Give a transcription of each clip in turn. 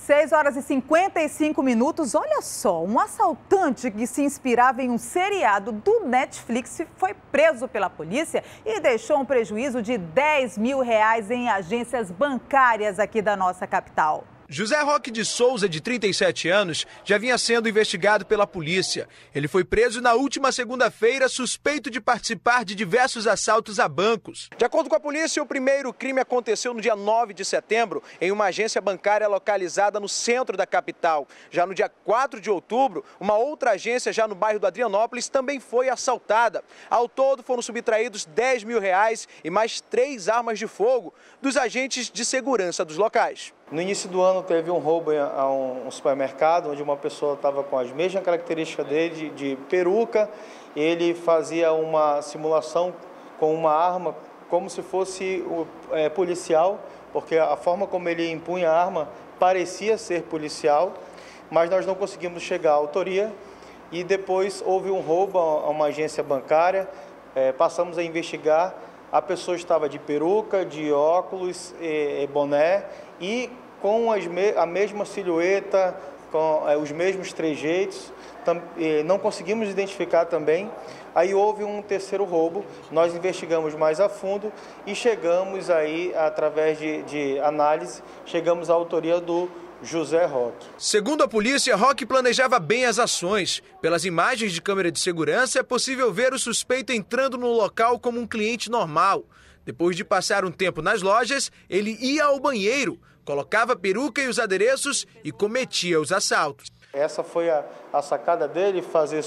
6 horas e 55 minutos. Olha só, um assaltante que se inspirava em um seriado do Netflix foi preso pela polícia e deixou um prejuízo de R$10 mil em agências bancárias aqui da nossa capital. José Roque de Souza, de 37 anos, já vinha sendo investigado pela polícia. Ele foi preso na última segunda-feira, suspeito de participar de diversos assaltos a bancos. De acordo com a polícia, o primeiro crime aconteceu no dia 9 de setembro, em uma agência bancária localizada no centro da capital. Já no dia 4 de outubro, uma outra agência, já no bairro do Adrianópolis, também foi assaltada. Ao todo, foram subtraídos R$10 mil e mais 3 armas de fogo dos agentes de segurança dos locais. No início do ano teve um roubo a um supermercado, onde uma pessoa estava com as mesmas características dele, de peruca. Ele fazia uma simulação com uma arma, como se fosse policial, porque a forma como ele empunha a arma parecia ser policial, mas nós não conseguimos chegar à autoria. E depois houve um roubo a uma agência bancária, passamos a investigar. A pessoa estava de peruca, de óculos, boné e com a mesma silhueta, com os mesmos trejeitos. Não conseguimos identificar também. Aí houve um terceiro roubo, nós investigamos mais a fundo e chegamos aí, através de análise, chegamos à autoria do José Roque. Segundo a polícia, Roque planejava bem as ações. Pelas imagens de câmera de segurança, é possível ver o suspeito entrando no local como um cliente normal. Depois de passar um tempo nas lojas, ele ia ao banheiro, colocava a peruca e os adereços e cometia os assaltos. Essa foi a sacada dele, fazer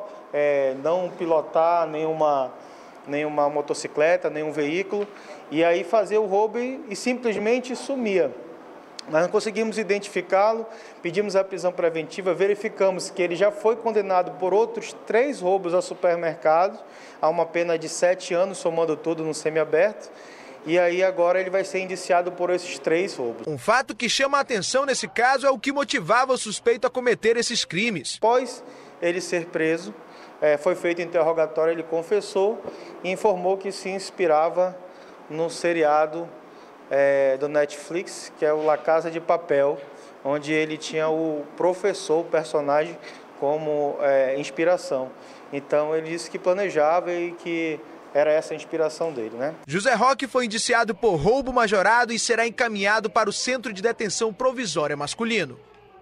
não pilotar nenhuma motocicleta, nenhum veículo, e aí fazer o roubo e simplesmente sumia. Nós não conseguimos identificá-lo, pedimos a prisão preventiva, verificamos que ele já foi condenado por outros 3 roubos a supermercados, a uma pena de 7 anos, somando tudo no semiaberto, e aí agora ele vai ser indiciado por esses 3 roubos. Um fato que chama a atenção nesse caso é o que motivava o suspeito a cometer esses crimes. Após ele ser preso, foi feito interrogatório, ele confessou e informou que se inspirava no seriado do Netflix, que é o La Casa de Papel, onde ele tinha o professor, o personagem, como inspiração. Então ele disse que planejava e que era essa a inspiração dele, né? José Roque foi indiciado por roubo majorado e será encaminhado para o Centro de Detenção Provisória Masculino.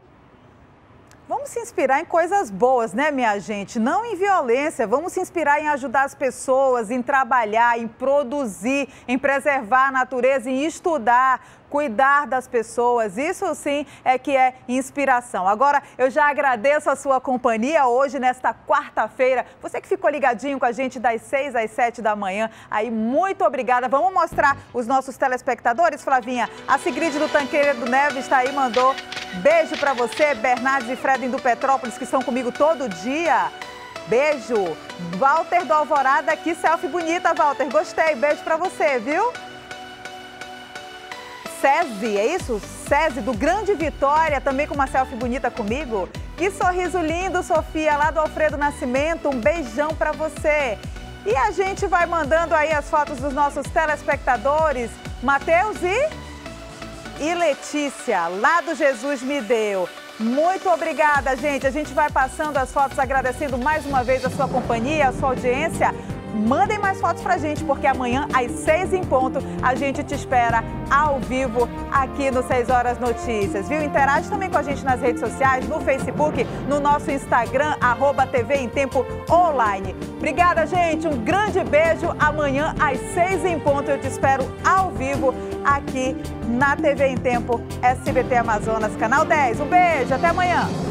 Vamos se inspirar em coisas boas, né, minha gente? Não em violência. Vamos se inspirar em ajudar as pessoas, em trabalhar, em produzir, em preservar a natureza, em estudar, cuidar das pessoas. Isso sim é que é inspiração. Agora, eu já agradeço a sua companhia hoje, nesta quarta-feira. Você que ficou ligadinho com a gente das 6 às 7 da manhã. Aí, muito obrigada. Vamos mostrar os nossos telespectadores, Flavinha? A Sigrid do Tanqueiro do Neves está aí, mandou beijo para você, Bernardes e Fred do Petrópolis, que estão comigo todo dia. Beijo. Walter do Alvorada aqui, selfie bonita, Walter. Gostei. Beijo para você, viu? César, é isso? César, do Grande Vitória, também com uma selfie bonita comigo. Que sorriso lindo, Sofia, lá do Alfredo Nascimento. Um beijão pra você. E a gente vai mandando aí as fotos dos nossos telespectadores. Matheus e Letícia, lá do Jesus Me Deu. Muito obrigada, gente. A gente vai passando as fotos, agradecendo mais uma vez a sua companhia, a sua audiência. Mandem mais fotos pra gente, porque amanhã, às 6 em ponto, a gente te espera ao vivo aqui no 6 Horas Notícias, viu? Interage também com a gente nas redes sociais, no Facebook, no nosso Instagram, @TV em Tempo Online. Obrigada, gente. Um grande beijo. Amanhã, às 6 em ponto, eu te espero ao vivo aqui na TV em Tempo, SBT Amazonas, Canal 10. Um beijo, até amanhã.